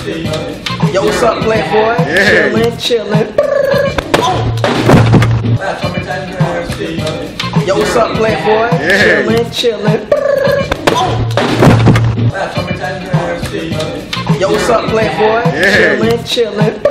Yo, what's up, Playboy? Yeah. Chillin'. Yo, what's up, Playboy? Yeah. Chillin'. Yo, what's up, Playboy? Yeah. Chillin'.